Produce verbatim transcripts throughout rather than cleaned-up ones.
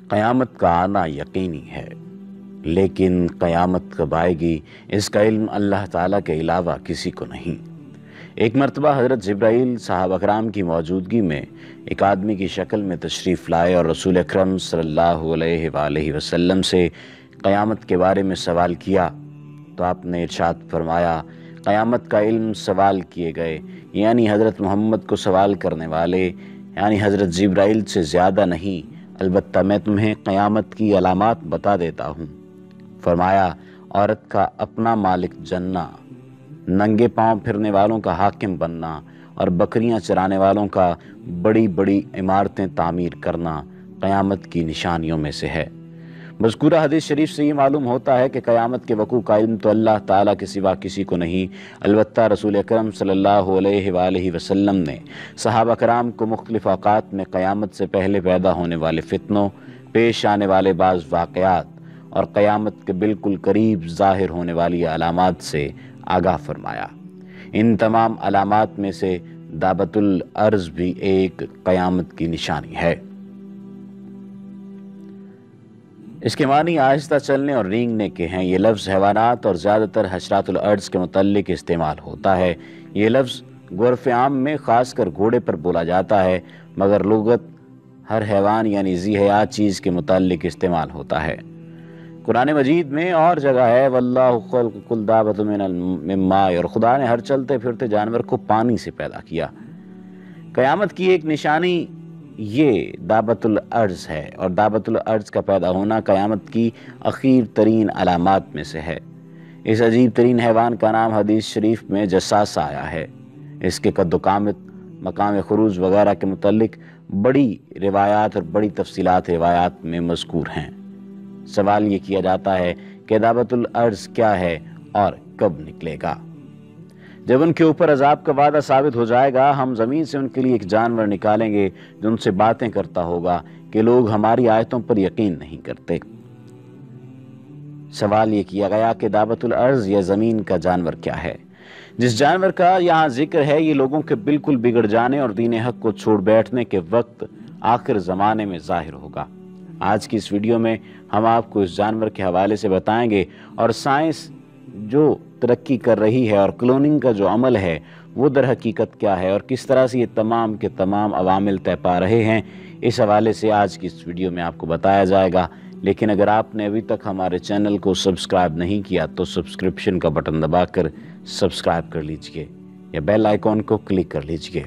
قیامت کا آنا یقینی ہے، لیکن قیامت کب آئے گی اس کا علم اللہ تعالیٰ کے علاوہ کسی کو نہیں۔ ایک مرتبہ حضرت جبرائیل صحابہ کرام کی موجودگی میں ایک آدمی کی شکل میں تشریف لائے اور رسول اکرم صلی اللہ علیہ وآلہ وسلم سے قیامت کے بارے میں سوال کیا تو آپ نے ارشاد فرمایا، قیامت کا علم سوال کیے گئے یعنی حضرت محمد کو سوال کرنے والے یعنی حضرت جبرائیل سے زیادہ نہیں، البتہ میں تمہیں قیامت کی علامات بتا دیتا ہوں۔ فرمایا، عورت کا اپنا مالک جننا، ننگے پاؤں پھرنے والوں کا حاکم بننا اور بکریاں چرانے والوں کا بڑی بڑی عمارتیں تعمیر کرنا قیامت کی نشانیوں میں سے ہے۔ مذکورہ حدیث شریف سے یہ معلوم ہوتا ہے کہ قیامت کے وقوع کا علم تو اللہ تعالیٰ کے سوا کسی کو نہیں، البتہ رسول اکرم صلی اللہ علیہ وآلہ وسلم نے صحابہ کرام کو مختلف اوقات میں قیامت سے پہلے پیدا ہونے والے فتنوں، پیش آنے والے بعض واقعات اور قیامت کے بالکل قریب ظاہر ہونے والی علامات سے آگاہ فرمایا۔ ان تمام علامات میں سے دابۃ الارض بھی ایک قیامت کی نشانی ہے۔ اس کے معنی آہستہ چلنے اور رینگنے کے ہیں۔ یہ لفظ حیوانات اور زیادہ تر حشرات الارض کے متعلق استعمال ہوتا ہے۔ یہ لفظ عرف عام میں خاص کر گھوڑے پر بولا جاتا ہے، مگر لغت ہر حیوان یعنی ذی حیات چیز کے متعلق استعمال ہوتا ہے۔ قرآن مجید میں اور جگہ ہے وَاللَّهُ خَلَقَ كُلَّ دَابَّةٍ مِّن مَّاءٍ، اور خدا نے ہر چلتے پھرتے جانور کو پانی سے پیدا کیا۔ قیامت کی ایک نشانی یہ دابۃ الارض ہے، اور دابۃ الارض کا پیدا ہونا قیامت کی اخیر ترین علامات میں سے ہے۔ اس عجیب ترین حیوان کا نام حدیث شریف میں جساسہ آیا ہے۔ اس کے قد و قامت، مقام خروج وغیرہ کے متعلق بڑی روایات اور بڑی تفصیلات روایات میں مذکور ہیں۔ سوال یہ کیا جاتا ہے کہ دابۃ الارض کیا ہے اور کب نکلے گا؟ جب ان کے اوپر عذاب کا وعدہ ثابت ہو جائے گا، ہم زمین سے ان کے لیے ایک جانور نکالیں گے جو ان سے باتیں کرتا ہوگا کہ لوگ ہماری آیتوں پر یقین نہیں کرتے۔ سوال یہ کیا گیا کہ دابۃ الارض یا زمین کا جانور کیا ہے؟ جس جانور کا یہاں ذکر ہے یہ لوگوں کے بالکل بگڑ جانے اور دین حق کو چھوڑ بیٹھنے کے وقت آخر زمانے میں ظاہر ہوگا۔ آج کی اس ویڈیو میں ہم آپ کو اس جانور کے حوالے سے بتائیں گے، اور سائنس جو ترقی کر رہی ہے اور کلوننگ کا جو عمل ہے وہ در حقیقت کیا ہے اور کس طرح سے یہ تمام کے تمام عوامل طے پا رہے ہیں، اس حوالے سے آج کی اس ویڈیو میں آپ کو بتایا جائے گا۔ لیکن اگر آپ نے ابھی تک ہمارے چینل کو سبسکرائب نہیں کیا تو سبسکرپشن کا بٹن دبا کر سبسکرائب کر لیجئے یا بیل آئیکن کو کلک کر لیجئے۔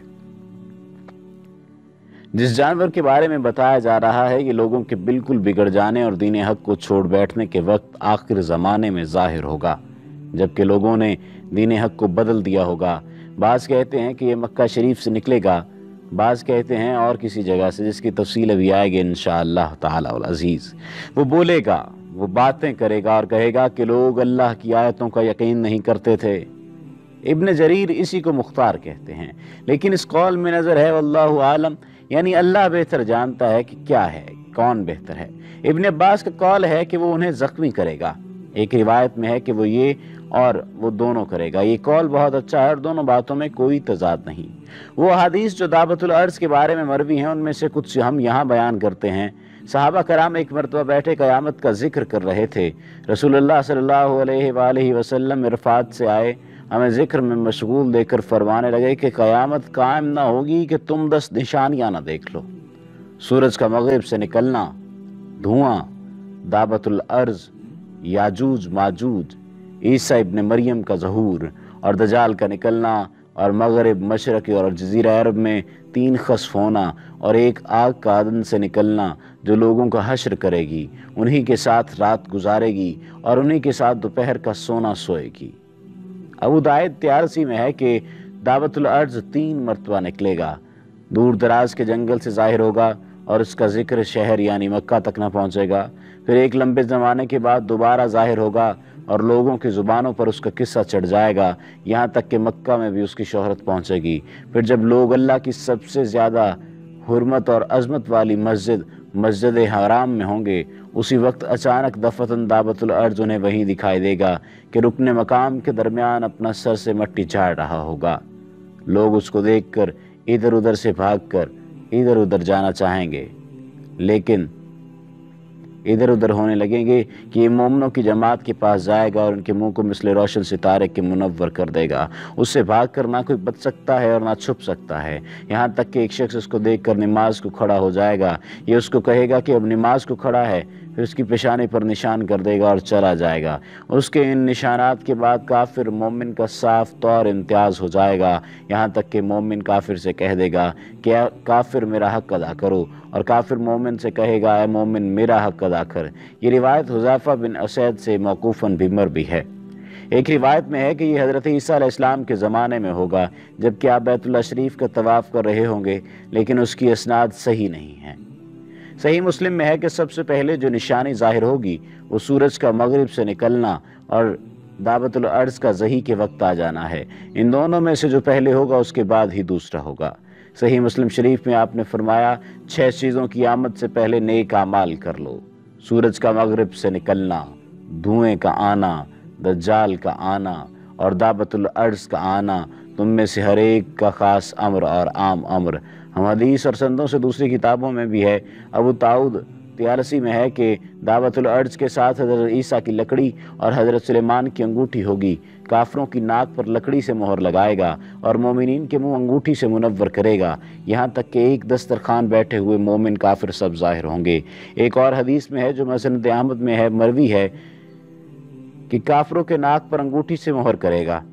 جس جانور کے بارے میں بتایا جا رہا ہے یہ لوگوں کے بالکل بگڑ جانے اور دین حق کو چھوڑ بیٹھنے کے وقت آخر زمانے میں ظاہر ہوگا، جبکہ لوگوں نے دین حق کو بدل دیا ہوگا۔ بعض کہتے ہیں کہ یہ مکہ شریف سے نکلے گا، بعض کہتے ہیں اور کسی جگہ سے، جس کی تفصیل ابھی آئے گی انشاءاللہ تعالی العزیز۔ وہ بولے گا، وہ باتیں کرے گا اور کہے گا کہ لوگ اللہ کی آیتوں کا یقین نہیں کرتے تھے۔ ابن جریر اسی کو مختار کہتے ہیں، لیکن اس قول میں نظر ہے واللہ عالم، یعنی اللہ بہتر جانتا ہے کہ کیا ہے، کون بہتر ہے۔ ابن عباس کا قول ہے کہ وہ انہیں زخمی کرے گا۔ ایک روایت میں ہے کہ وہ یہ اور وہ دونوں کرے گا۔ یہ قول بہت اچھا ہے اور دونوں باتوں میں کوئی تضاد نہیں۔ وہ حدیث جو دابۃ الارض کے بارے میں مروی ہیں ان میں سے کچھ ہم یہاں بیان کرتے ہیں۔ صحابہ کرام ایک مرتبہ بیٹھے قیامت کا ذکر کر رہے تھے۔ رسول اللہ صلی اللہ علیہ وآلہ وسلم عرفات سے آئے، ہمیں ذکر میں مشغول دیکھ کر فرمانے لگے کہ قیامت قائم نہ ہوگی کہ تم دس نشانیاں نہ دیکھ لو: سورج کا مغرب سے نکلنا، دھواں، دابۃ الارض، یاجوج ماجوج، عیسیٰ ابن مریم کا ظہور اور دجال کا نکلنا، اور مغرب، مشرق اور جزیرہ عرب میں تین خسف ہونا، اور ایک آگ کا عدن سے نکلنا جو لوگوں کا حشر کرے گی، انہی کے ساتھ رات گزارے گی اور انہی کے ساتھ دوپہر کا سونا سوئے گی۔ ابو داؤد تیارسی میں ہے کہ دابۃ الارض تین مرتبہ نکلے گا، دور دراز کے جنگل سے ظاہر ہوگا اور اس کا ذکر شہر یعنی مکہ تک نہ پہنچے گا، پھر ایک لمبے زمانے کے بعد دوبارہ ظاہر ہوگا اور لوگوں کی زبانوں پر اس کا قصہ چڑھ جائے گا، یہاں تک کہ مکہ میں بھی اس کی شہرت پہنچے گی۔ پھر جب لوگ اللہ کی سب سے زیادہ حرمت اور عظمت والی مسجد مسجد حرام میں ہوں گے، اسی وقت اچانک دفتن دابۃ الارض انہیں وہیں دکھائی دے گا کہ رکن مقام کے درمیان اپنا سر سے مٹی جھاڑ رہا ہوگا۔ لوگ اس کو دیکھ کر ادھر ادھر سے بھاگ کر ادھر ادھر جانا چاہیں گے، لیکن ادھر ادھر ہونے لگیں گے کہ یہ مومنوں کی جماعت کے پاس جائے گا اور ان کے منہ کو مثل روشن ستارے کے منور کر دے گا۔ اس سے بھاگ کر نہ کوئی بچ سکتا ہے اور نہ چھپ سکتا ہے، یہاں تک کہ ایک شخص اس کو دیکھ کر نماز کو کھڑا ہو جائے گا، یہ اس کو کہے گا کہ اب نماز کو کھڑا ہے، پھر اس کی پیشانی پر نشان کر دے گا اور چلا جائے گا۔ اس کے ان نشانات کے بعد کافر مومن کا صاف طور امتیاز ہو جائے گا، یہاں تک کہ مومن کافر سے کہہ دے گا کہ اے کافر میرا حق ادا کرو، اور کافر مومن سے کہے گا اے مومن میرا حق ادا کر۔ یہ روایت حذیفہ بن اسید سے موقوفاً بھی مروی ہے۔ ایک روایت میں ہے کہ یہ حضرت عیسیٰ علیہ السلام کے زمانے میں ہوگا، جبکہ آپ بیت اللہ شریف کا طواف کر رہے ہوں گے، لیکن اس کی اسناد صحیح نہیں ہے۔ صحیح مسلم میں ہے کہ سب سے پہلے جو نشانی ظاہر ہوگی وہ سورج کا مغرب سے نکلنا اور دعوت العرض کا ضحی کے وقت آ جانا ہے۔ ان دونوں میں سے جو پہلے ہوگا اس کے بعد ہی دوسرا ہوگا۔ صحیح مسلم شریف میں آپ نے فرمایا، چھ چیزوں کی آمد سے پہلے نیک اعمال کر لو: سورج کا مغرب سے نکلنا، دھوئیں کا آنا، دجال کا آنا اور دعوت العرض کا آنا، تم میں سے ہر ایک کا خاص امر اور عام امر۔ ہم حدیث اور سندوں سے دوسری کتابوں میں بھی ہے، ابو داؤد تیالسی میں ہے کہ دعوت العرض کے ساتھ حضرت عیسیٰ کی لکڑی اور حضرت سلیمان کی انگوٹھی ہوگی، کافروں کی ناک پر لکڑی سے مہر لگائے گا اور مومنین کے منہ انگوٹھی سے منور کرے گا، یہاں تک کہ ایک دسترخوان بیٹھے ہوئے مومن کافر سب ظاہر ہوں گے۔ ایک اور حدیث میں ہے جو مسند احمد میں ہے، مروی ہے، کہ کافروں کے ناک پر انگوٹھی سے مہر کرے گا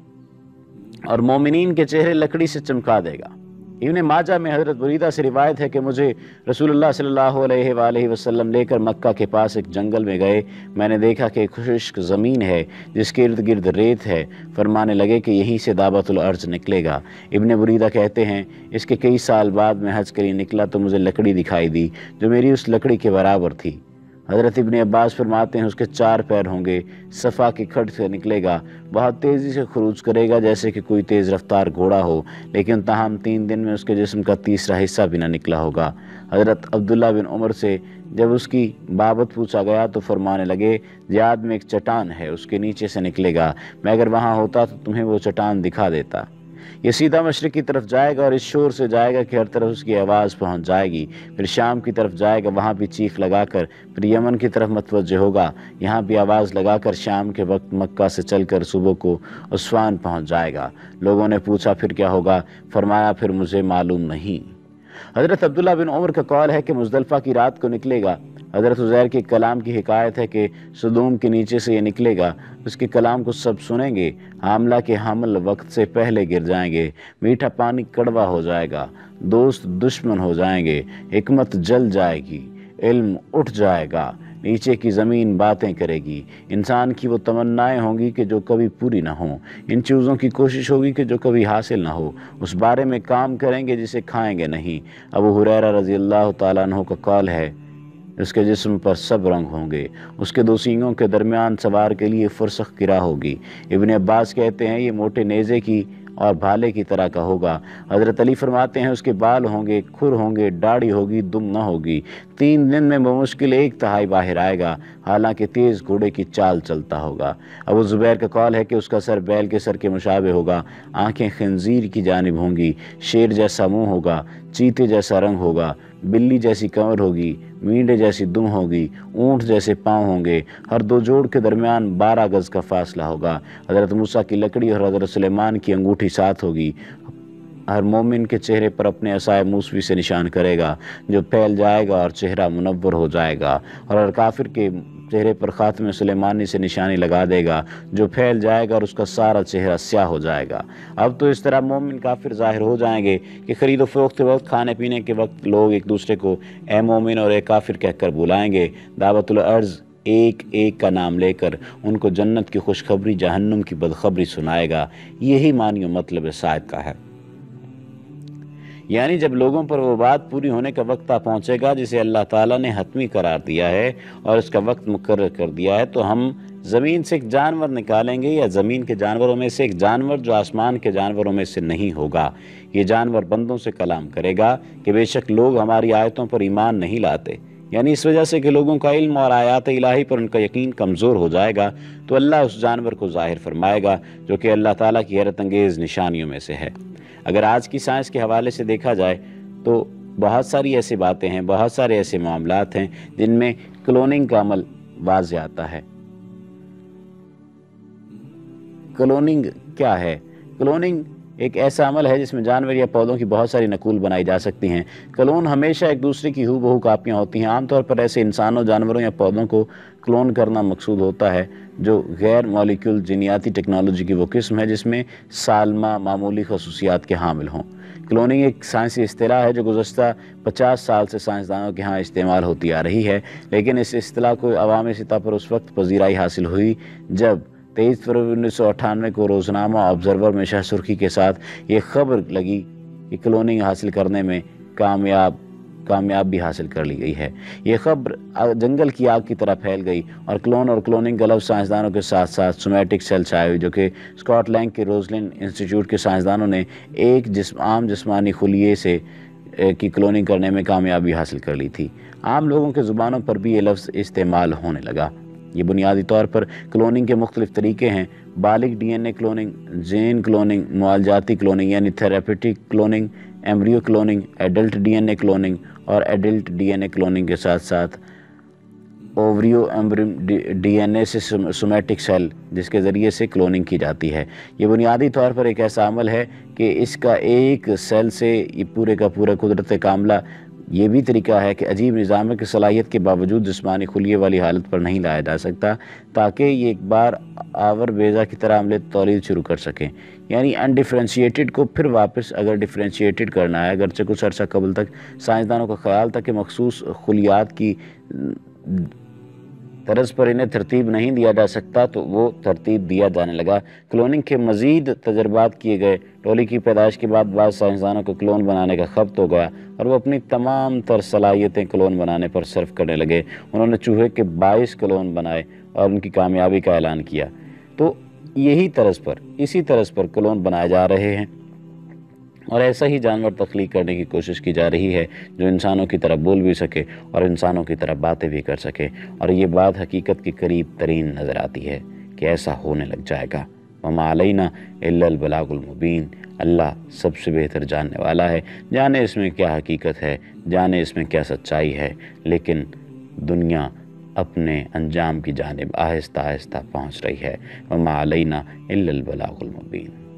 اور مومنین کے چہرے لکڑی سے چمکا دے گا۔ ابن ماجہ میں حضرت بریدہ سے روایت ہے کہ مجھے رسول اللہ صلی اللہ علیہ وآلہ وسلم لے کر مکہ کے پاس ایک جنگل میں گئے، میں نے دیکھا کہ ایک خشک زمین ہے جس کے ارد گرد ریت ہے، فرمانے لگے کہ یہیں سے دعوت العرض نکلے گا۔ ابن بریدہ کہتے ہیں، اس کے کئی سال بعد میں حج کے لیے نکلا تو مجھے لکڑی دکھائی دی جو میری اس لکڑی کے برابر تھی۔ حضرت ابن عباس فرماتے ہیں اس کے چار پیر ہوں گے، صفا کی کھڈ سے نکلے گا، بہت تیزی سے خروج کرے گا جیسے کہ کوئی تیز رفتار گھوڑا ہو، لیکن تاہم تین دن میں اس کے جسم کا تیسرا حصہ بھی نہ نکلا ہوگا۔ حضرت عبداللہ بن عمر سے جب اس کی بابت پوچھا گیا تو فرمانے لگے، جہاد میں ایک چٹان ہے، اس کے نیچے سے نکلے گا، میں اگر وہاں ہوتا تو تمہیں وہ چٹان دکھا دیتا۔ یہ سیدھا مشرق کی طرف جائے گا اور اس شور سے جائے گا کہ ہر طرف اس کی آواز پہنچ جائے گی، پھر شام کی طرف جائے گا، وہاں بھی چیخ لگا کر، پھر یمن کی طرف متوجہ ہوگا، یہاں بھی آواز لگا کر شام کے وقت مکہ سے چل کر صبح کو عسفان پہنچ جائے گا۔ لوگوں نے پوچھا پھر کیا ہوگا؟ فرمایا پھر مجھے معلوم نہیں۔ حضرت عبداللہ بن عمر کا قول ہے کہ مزدلفہ کی رات کو نکلے گا۔ حضرت عزیر کے کلام کی حکایت ہے کہ صدوم کے نیچے سے یہ نکلے گا، اس کے کلام کو سب سنیں گے، حاملہ کے حمل وقت سے پہلے گر جائیں گے، میٹھا پانی کڑوا ہو جائے گا، دوست دشمن ہو جائیں گے، حکمت جل جائے گی، علم اٹھ جائے گا، نیچے کی زمین باتیں کرے گی، انسان کی وہ تمنائیں ہوں گی کہ جو کبھی پوری نہ ہوں، ان چیزوں کی کوشش ہوگی کہ جو کبھی حاصل نہ ہو، اس بارے میں کام کریں گے جسے کھائیں گے نہیں۔ ابو ہریرہ رضی اللہ تعالیٰ عنہ کا قول ہے، اس کے جسم پر سب رنگ ہوں گے، اس کے دو سینگوں کے درمیان سوار کے لیے فرسخ کی راہ ہوگی۔ ابن عباس کہتے ہیں یہ موٹے نیزے کی اور بھالے کی طرح کا ہوگا۔ حضرت علی فرماتے ہیں اس کے بال ہوں گے، کھر ہوں گے، داڑھی ہوگی، دم نہ ہوگی، تین دن میں بمشکل ایک تہائی باہر آئے گا، حالانکہ تیز گھوڑے کی چال چلتا ہوگا۔ ابو زبیر کا قول ہے کہ اس کا سر بیل کے سر کے مشابہ ہوگا، آنکھیں خنزیر کی جانب ہوں گی، شیر جیسا منہ ہوگا، چیتے جیسا رنگ ہوگا، بلی جیسی کمر ہوگی، مینڈے جیسی دم ہوگی، اونٹ جیسے پاؤں ہوں گے، ہر دو جوڑ کے درمیان بارہ گز کا فاصلہ ہوگا، حضرت موسیٰ کی لکڑی اور حضرت سلیمان کی انگوٹھی ساتھ ہوگی، ہر مومن کے چہرے پر اپنے عصائے موسوی سے نشان کرے گا جو پھیل جائے گا اور چہرہ منور ہو جائے گا، اور ہر کافر کے چہرے پر خاتم سلیمانی سے نشانی لگا دے گا جو پھیل جائے گا اور اس کا سارا چہرہ سیاہ ہو جائے گا۔ اب تو اس طرح مومن کافر ظاہر ہو جائیں گے کہ خرید و فروخت کے وقت، کھانے پینے کے وقت لوگ ایک دوسرے کو اے مومن اور اے کافر کہہ کر بلائیں گے۔ دعوت العرض ایک ایک کا نام لے کر ان کو جنت کی خوشخبری، جہنم کی بدخبری سنائے گا۔ یہی معنی و مطلب اس آیت کا ہے، یعنی جب لوگوں پر وہ بات پوری ہونے کا وقت آ پہنچے گا جسے اللہ تعالیٰ نے حتمی قرار دیا ہے اور اس کا وقت مقرر کر دیا ہے، تو ہم زمین سے ایک جانور نکالیں گے، یا زمین کے جانوروں میں سے ایک جانور جو آسمان کے جانوروں میں سے نہیں ہوگا۔ یہ جانور بندوں سے کلام کرے گا کہ بے شک لوگ ہماری آیتوں پر ایمان نہیں لاتے، یعنی اس وجہ سے کہ لوگوں کا علم اور آیات الہی پر ان کا یقین کمزور ہو جائے گا، تو اللہ اس جانور کو ظاہر فرمائے گا جو کہ اللہ تعالیٰ کی حیرت انگیز نشانیوں میں سے ہے۔ اگر آج کی سائنس کے حوالے سے دیکھا جائے تو بہت ساری ایسی باتیں ہیں، بہت سارے ایسے معاملات ہیں جن میں کلوننگ کا عمل واضح آتا ہے۔ کلوننگ کیا ہے؟ کلوننگ ایک ایسا عمل ہے جس میں جانور یا پودوں کی بہت ساری نقول بنائی جا سکتی ہیں۔ کلون ہمیشہ ایک دوسرے کی ہو بہو کاپیاں ہوتی ہیں۔ عام طور پر ایسے انسانوں، جانوروں یا پودوں کو کلون کرنا مقصود ہوتا ہے جو غیر مالیکول جینیاتی ٹیکنالوجی کی وہ قسم ہے جس میں سالمہ معمولی خصوصیات کے حامل ہوں۔ کلوننگ ایک سائنسی اصطلاح ہے جو گزشتہ پچاس سال سے سائنسدانوں کے ہاں استعمال ہوتی آ رہی ہے، لیکن اس اصطلاح کو عوامی سطح پر اس وقت پذیرائی حاصل ہوئی جب تیئیس فروری انیس سو اٹھانوے کو روزنامہ آبزرور میں شہ سرخی کے ساتھ یہ خبر لگی کہ کلوننگ حاصل کرنے میں کامیاب کامیابی حاصل کر لی گئی ہے۔ یہ خبر جنگل کی آگ کی طرح پھیل گئی اور کلون اور کلوننگ کا لفظ سائنسدانوں کے ساتھ ساتھ سومیٹک سیل چھائے ہوئی، جو کہ اسکاٹ لینڈ کے روزلینڈ انسٹیٹیوٹ کے سائنسدانوں نے ایک جسم عام جسمانی خلیے سے کی کلوننگ کرنے میں کامیابی حاصل کر لی تھی۔ عام لوگوں کے زبانوں پر بھی یہ لفظ استعمال ہونے لگا۔ یہ بنیادی طور پر کلوننگ کے مختلف طریقے ہیں: بالغ D N A cloning, gene cloning, معالجاتی کلوننگ یعنی therapeutic cloning, embryo cloning, adult D N A cloning اور adult D N A cloning کے ساتھ ساتھ اووریو ایمبریو ڈی این اے سے سومیٹک سیل جس کے ذریعے سے کلوننگ کی جاتی ہے۔ یہ بنیادی طور پر ایک ایسا عمل ہے کہ اس کا ایک سیل سے یہ پورے کا پورا قدرت کاملہ یہ بھی طریقہ ہے کہ عجیب نظام کی صلاحیت کے باوجود جسمانی خلیے والی حالت پر نہیں لایا جا سکتا تاکہ یہ ایک بار آور بیضہ کی طرح عمل تولید شروع کر سکیں، یعنی انڈیفرینشیٹڈ کو پھر واپس اگر ڈیفرینشیٹڈ کرنا ہے۔ اگرچہ کچھ عرصہ قبل تک سائنسدانوں کا خیال تھا کہ مخصوص خلیات کی طرز پر انہیں ترتیب نہیں دیا جا سکتا، تو وہ ترتیب دیا جانے لگا۔ کلوننگ کے مزید تجربات کیے گئے۔ ڈولی کی پیدائش کے بعد بعض سائنسدانوں کو کلون بنانے کا خبت ہو گیا اور وہ اپنی تمام تر صلاحیتیں کلون بنانے پر صرف کرنے لگے۔ انہوں نے چوہے کے بائیس کلون بنائے اور ان کی کامیابی کا اعلان کیا۔ تو یہی طرز پر اسی طرز پر کلون بنائے جا رہے ہیں اور ایسا ہی جانور تخلیق کرنے کی کوشش کی جا رہی ہے جو انسانوں کی طرح بول بھی سکے اور انسانوں کی طرح باتیں بھی کر سکے، اور یہ بات حقیقت کے قریب ترین نظر آتی ہے کہ ایسا ہونے لگ جائے گا۔ وما علینا الا البلاغ المبین۔ اللہ سب سے بہتر جاننے والا ہے، جانے اس میں کیا حقیقت ہے، جانے اس میں کیا سچائی ہے، لیکن دنیا اپنے انجام کی جانب آہستہ آہستہ پہنچ رہی ہے۔ وما علینا الا البلاغ المبین۔